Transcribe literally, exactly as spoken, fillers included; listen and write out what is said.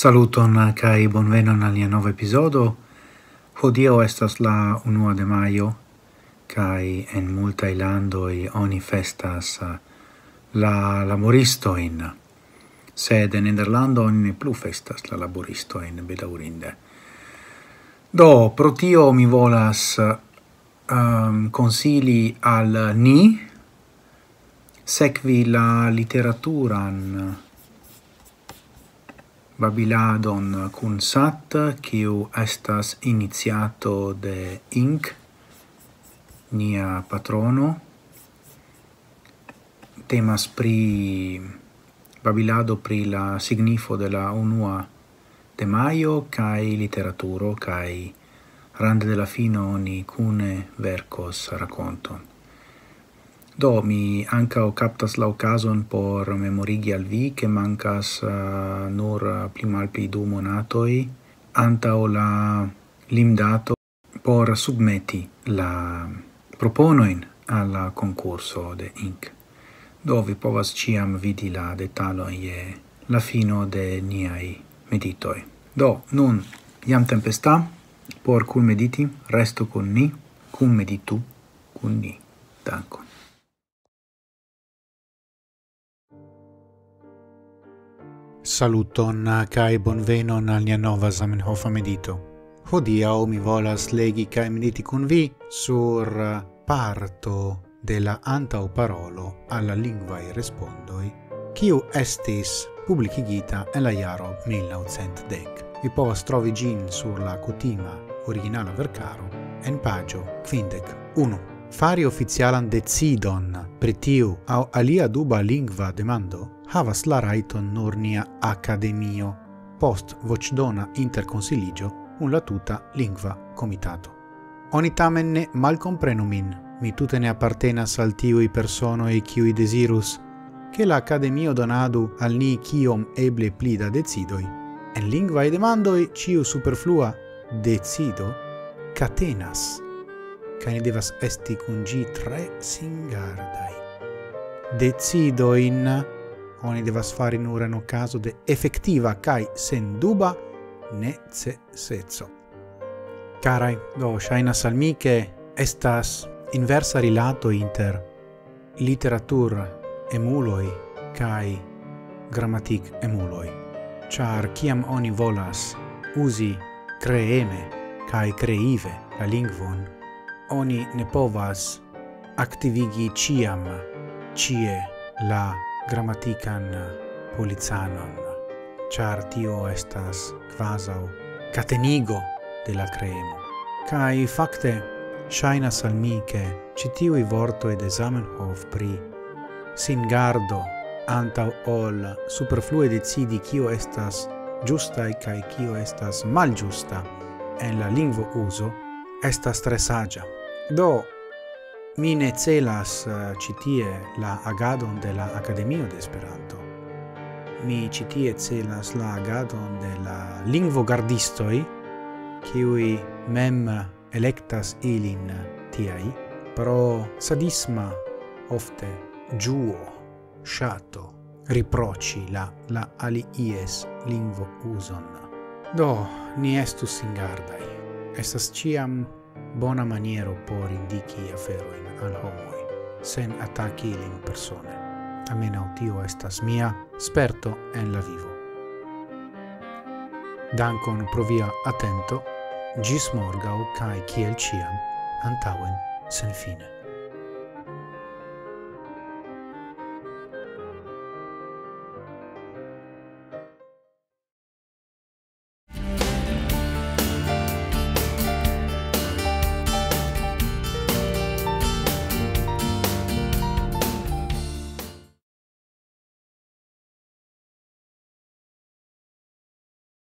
Saluton kai bonvenon al nia nova episodo. Hodio estas la unua de maio kai en multaj landoj oni festas la laboristoin. Sed en Nederlando oni ne plu festas la laboristoin, bedaŭrinde. Do, pro tio mi volas um, consili al ni sekvi la literaturan babiladon kun sat, kiu estas iniciato de Ink, nia patrono. Temas pri babilado pri la signifo de la unua de maio kai literaturo kai rande de la fino ni cune vercos raconton. Do, mi anca captas la ocasion por memorigi al vi che mancas uh, nur pli malpli du monatoi antao la limdato por submeti la proponoin alla concurso de Ink. Do, vi povas ciam vidi la detaloin je la fino de niai meditoi. Do, nun, jam tempesta, por cun mediti, resto con ni, cun meditu, cun ni. Dankon. Saluton kai bonvenon al nia nova Zamenhof medito. Hodiaŭ mi volas legi kai mediti kun vi sur parto de la antaŭparolo al la lingvaj respondoj, kiu estis publikigita en la jaro mil novcent dek. Vi povas trovi ĝin sur la kutima originala verkaro en paĝo kvindek unu. Fari oficialan decidon pri tiu aŭ alia duba lingva demando havas la rajton nur nia akademio post voĉdona interkonsiligio kun la tuta lingva komitato. Oni tamen ne malkomprenu min, mi tute ne apartenas al tiuj personoj kiuj dezirus ke la akademio donadu al ni kiom eble pli da decidoj. En lingvaj demandoj ĉiu superflua decido katenas, kaj ni devas esti kun ĝi tre singardaj. Decidojn oni devas fari nur en okazo de efektiva kaj senduba neceseco. Karaj, do ŝajnas al mi ke estas inversa rilato inter literatur emuloj kaj gramatik emuloj. Ĉar kiam oni volas uzi kreeme kaj kreive la lingvon, oni ne povas aktivigi ĉiam ĉie la grammatican policanon, char tio estas quasau catenigo de la creemo. Kai fakte ŝajnas al mi ke ĉi tiuj vortoj de Zamenhof pri singardo antaŭ ol superflue decidi kio estas ĝustaj kaj kio estas malĝusta en la lingvo uzo estas tre saĝa. Do, mi ne celas uh, citie la agadon de la Academio de Esperanto. Mi citie celas la agadon de la lingvogardistoj, kiuj mem electas ilin tiaj, pro sadisma ofte ĝuo, ŝato, riproĉi la, la aliies lingvo uzon. Do, ni estus singardaj. Estas ĉiam bona maniero por indiki aferojn al homoj, sen ataki ilin persone. Almenaŭ tio estas mia sperto en la vivo. Dankon pro via atento, ĝis morgaŭ kaj kiel ĉiam antaŭen senfine.